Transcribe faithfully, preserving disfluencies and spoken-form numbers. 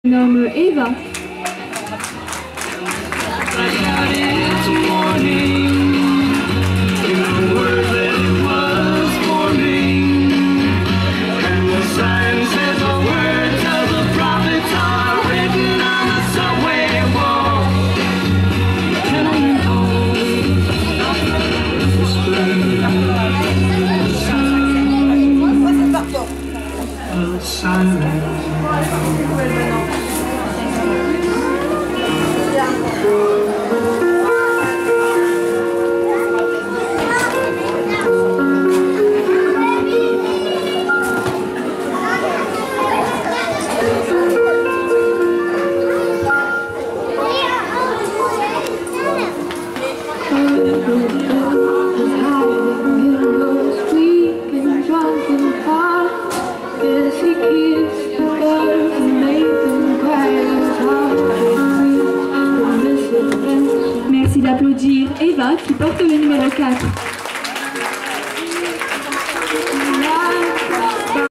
Je me nomme Eva. Merci d'applaudir Eva qui porte le numéro quatre.